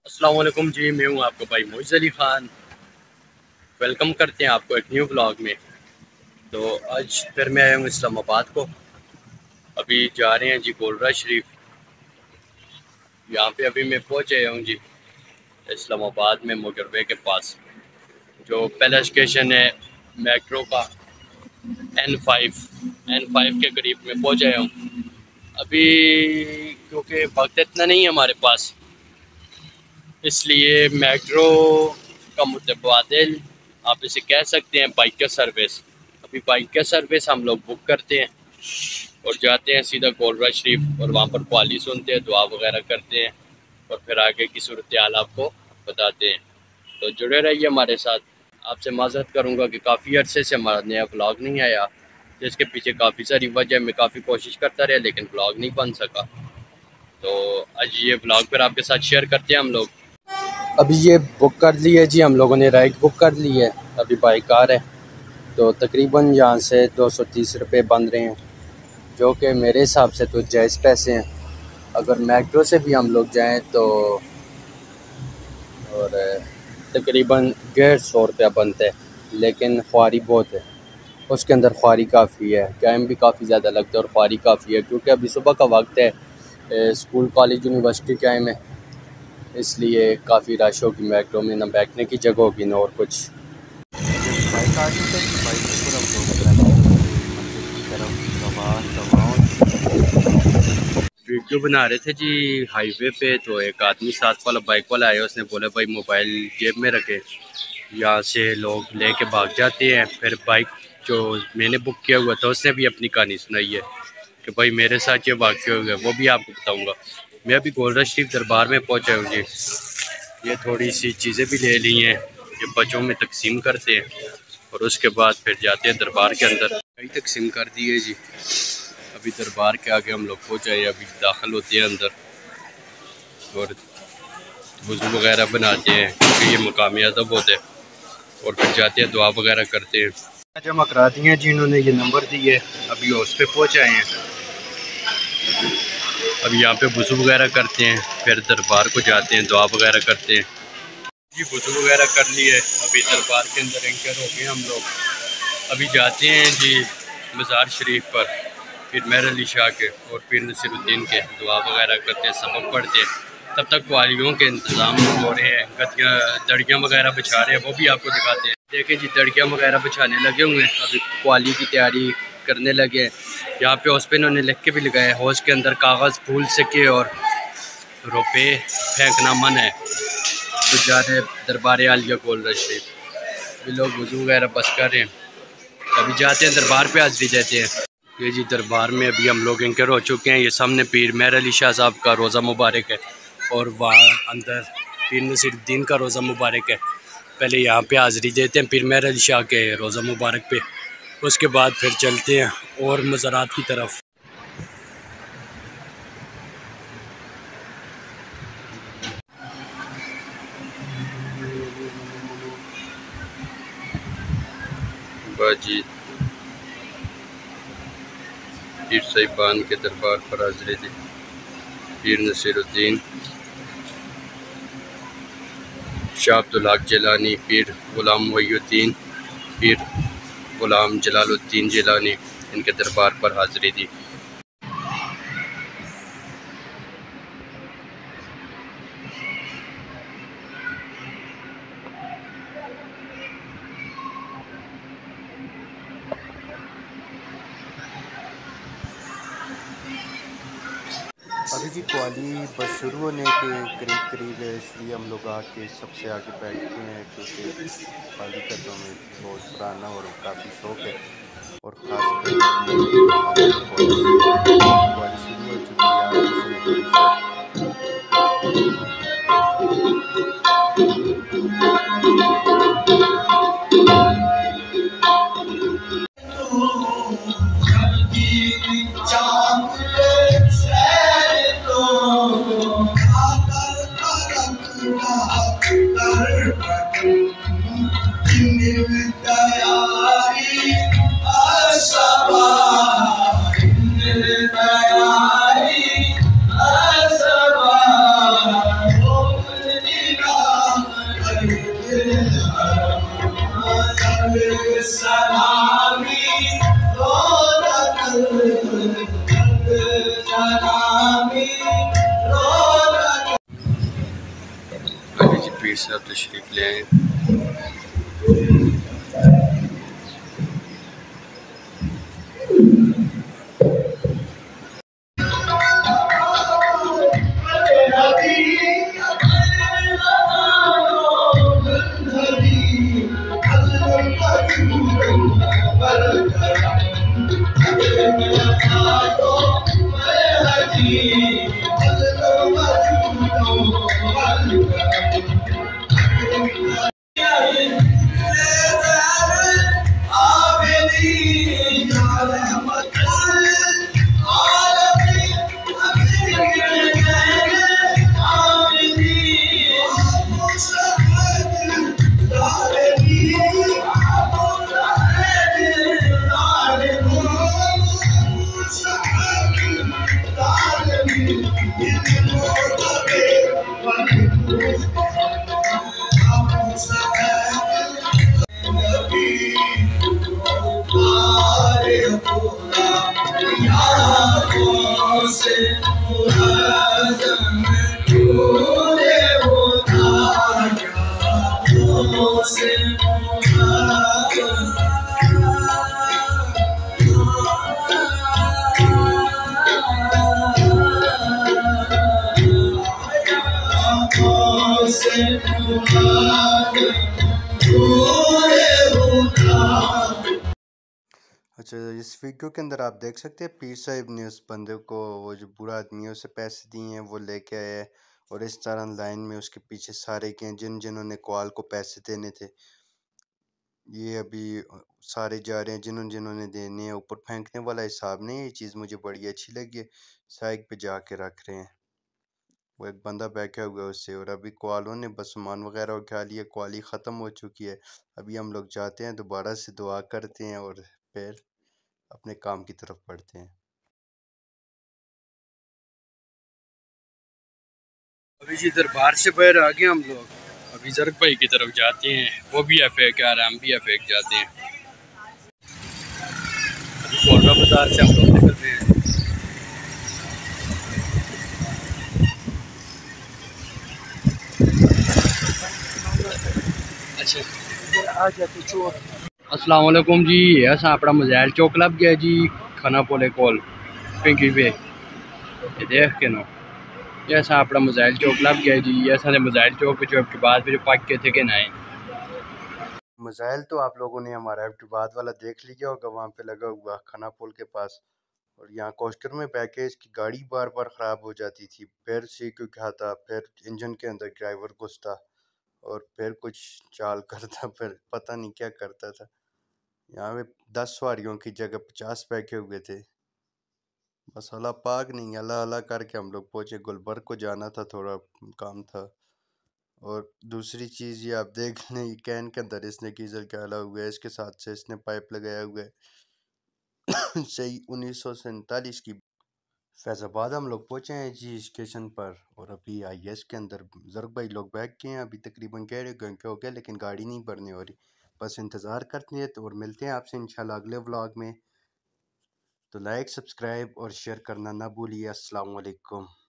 अस्सलाम वालेकुम जी, मैं हूँ आपका भाई मोइज़ अली ख़ान। वेलकम करते हैं आपको एक न्यू ब्लॉग में। तो आज फिर मैं आया हूँ इस्लामाबाद को। अभी जा रहे हैं जी गोलरा शरीफ। यहाँ पे अभी मैं पहुँच आया हूँ जी इस्लामाबाद में मोटरवे के पास। जो पहला स्टेशन है मेट्रो का N5 के करीब में पहुँच आया हूँ। अभी क्योंकि वक्त इतना नहीं है हमारे पास, इसलिए मेट्रो का मुतबादिल आप इसे कह सकते हैं बाइक का सर्विस। अभी बाइक का सर्विस हम लोग बुक करते हैं और जाते हैं सीधा गोलरा शरीफ, और वहाँ पर क्वाली सुनते हैं, दुआ वगैरह करते हैं और फिर आगे की सूरत हाल आपको बताते हैं। तो जुड़े रहिए हमारे साथ। आपसे माज़रत करूँगा कि काफ़ी अरसे से हमारा नया ब्लॉग नहीं आया, जिसके पीछे काफ़ी सारी वजह। मैं काफ़ी कोशिश करता रहा लेकिन ब्लॉग नहीं बन सका। तो आज ये ब्लॉग फिर आपके साथ शेयर करते हैं हम लोग। अभी ये बुक कर ली है जी हम लोगों ने, राइड बुक कर ली है। अभी बाई कार है तो तकरीबन यहाँ से 230 रुपये बन रहे हैं, जो कि मेरे हिसाब से तो जायज़ पैसे हैं। अगर मेट्रो से भी हम लोग जाएं तो और तकरीबन 150 रुपया बनता है, लेकिन ख्वारी बहुत है। उसके अंदर ख्वारी काफ़ी है, टाइम भी काफ़ी ज़्यादा लगता है और ख्वारी काफ़ी है, क्योंकि अभी सुबह का वक्त है, स्कूल कॉलेज यूनिवर्सिटी टाइम है, इसलिए काफ़ी रश होगी मेट्रो में। ना बैठने की जगह होगी ना और कुछ। बाइक आ गई थी, बाइक से पूरा वीडियो बना रहे थे जी हाईवे पे, तो एक आदमी साथ वाला बाइक वाला आया। उसने बोला भाई मोबाइल जेब में रखे, यहाँ से लोग लेके भाग जाते हैं। फिर बाइक जो मैंने बुक किया हुआ था उसने भी अपनी कहानी सुनाई है कि भाई मेरे साथ ये वाक़या हो गया, वो भी आपको बताऊँगा। मैं अभी गोलरा शरीफ दरबार में पहुँचा हूँ जी। ये थोड़ी सी चीज़ें भी ले ली हैं, ये बच्चों में तकसीम करते हैं और उसके बाद फिर जाते हैं दरबार के अंदर। कई तकसीम कर दिए जी। अभी दरबार के आगे हम लोग पहुँच आए, अभी दाखिल होते हैं अंदर और वज़ू वगैरह बनाते हैं, क्योंकि ये मकाम अदब होता है, और फिर जाते हैं दुआ वगैरह करते हैं। जमा करा दिए हैं जी इन्होंने, ये नंबर दिए। अभी उस पर पहुँच आए हैं। अब यहाँ पे वज़ू वगैरह करते हैं, फिर दरबार को जाते हैं, दुआ वगैरह करते हैं जी। वज़ू वगैरह कर लिए, अभी दरबार के अंदर एंकर हो गए हम लोग। अभी जाते हैं जी मज़ार शरीफ पर, फिर मेहर अली शाह के और फिर नसीरुद्दीन के, दुआ वगैरह करते हैं, सबक पढ़ते हैं। तब तक क्वालियों के इंतज़ाम हो रहे हैं, गद्दियाँ दड़ियाँ वगैरह बिछा रहे हैं, वो भी आपको दिखाते हैं। देखें जी दड़ियाँ वगैरह बिछाने लगे हुए हैं, अभी क्वाली की तैयारी करने लगे हैं। यहाँ पे हौस पे इन्होंने लिख के भी लगाया है, हौस के अंदर कागज़, फूल, सिक्के और रुपये फेंकना मन है। तो जा रहे हैं दरबार आलिया गोलरा शरीफ। भी लोग वज़ू वगैरह बस कर रहे हैं, अभी जाते हैं दरबार पे हाज़िरी देते हैं। ये जी दरबार में अभी हम लोग एंकर हो चुके हैं। ये सामने पीर मेहर अली शाह साहब का रोज़ा मुबारक है और वहाँ अंदर पीर नसीरुद्दीन का रोज़ा मुबारक है। पहले यहाँ पे हाज़िरी देते हैं पीर मेहर अली शाह के रोज़ा मुबारक पे, उसके बाद फिर चलते हैं और मज़ारात की तरफ। बाजी पीर साहिबान के दरबार पर हाज़िरी दी। पीर नसीरुद्दीन, शाह अब्दुल हक जिलानी, पीर गुलाम मुईयुद्दीन, पीर गुलाम जलालुद्दीन जिलानी, इनके दरबार पर हाज़िरी दी। अभी भी क्वाली बस शुरू होने के करीब है, इसलिए हम लोग आके सबसे आगे बैठते हैं, क्योंकि क्वाली का तो हमें बहुत पुराना और काफ़ी शौक़ है। और ख़ासकर क्वाली शुरू हो चुकी है, आप भी सुने थोड़ी पीर साहब तशरीफ़ ले आए। अच्छा, इस वीडियो के अंदर आप देख सकते हैं पीर साहब ने उस बंदे को, वो जो बुरा आदमी है, उसे पैसे दिए हैं, वो लेके आया है और इस तरह लाइन में उसके पीछे सारे के हैं जिन्होंने कॉल को पैसे देने थे। ये अभी सारे जा रहे हैं जिन्होंने देने हैं। ऊपर फेंकने वाला हिसाब नहीं है, ये चीज़ मुझे बड़ी अच्छी लगी है। साइड पे जाके रख रहे हैं, वो एक बंदा बैठा हुआ है उससे। और अभी कॉलों ने बस सामान वगैरह उठा लिया, कॉली ख़त्म हो चुकी है। अभी हम लोग जाते हैं, दोबारा से दुआ करते हैं और फिर अपने काम की तरफ बढ़ते हैं। अभी जी दरबार से बाहर आ गए हम लोग। अभी जरक भाई की तरफ जाते हैं, वो भी एफेक आ रहा है, हम भी एफेक जाते हैं। अभी गोलरा बाजार से हम लोग निकल रहे हैं। अच्छा, अस्सलाम वालेकुम जी। ऐसा अपना मोबाइल चौक लब गया जी, खाना पोले कॉल पिंकी पे ये देख के नो। ऐसा अपना मोबाइल चौक लब गया जी। ऐसा मोबाइल चौक पे जो आपके बाद जो पक के थे कि ना मज़ाइल तो आप लोगों ने हमारा एबटाबाद वाला देख लिया होगा, वहाँ पे लगा हुआ खाना पुल के पास। और यहाँ कोस्टर में बैके इसकी गाड़ी बार बार ख़राब हो जाती थी। फिर सीख खाता, फिर इंजन के अंदर ड्राइवर घुसता और फिर कुछ चाल करता, फिर पता नहीं क्या करता था। यहाँ पे 10 सवारियों की जगह 50 बैठे हुए थे। बस अल्लाह पाक नहीं, अल्लाह अल्लाह करके हम लोग पहुँचे। गुलबर्ग को जाना था, थोड़ा काम था। और दूसरी चीज़ ये आप देख लें, ये कैन के अंदर इसने गीज़र डाला हुआ है, इसके साथ से इसने पाइप लगाया हुआ है सही 1947 की। फैज़ाबाद हम लोग पहुँचे हैं जी स्टेशन पर। और अभी आईएस के अंदर जरग भाई लोग बैठ गए हैं। अभी तकरीबन 1.5 घंटे हो गए लेकिन गाड़ी नहीं भरनी हो रही। बस इंतज़ार करते हैं तो, और मिलते हैं आपसे इंशाल्लाह अगले व्लॉग में। तो लाइक, सब्सक्राइब और शेयर करना ना भूलिए। अस्सलाम वालेकुम।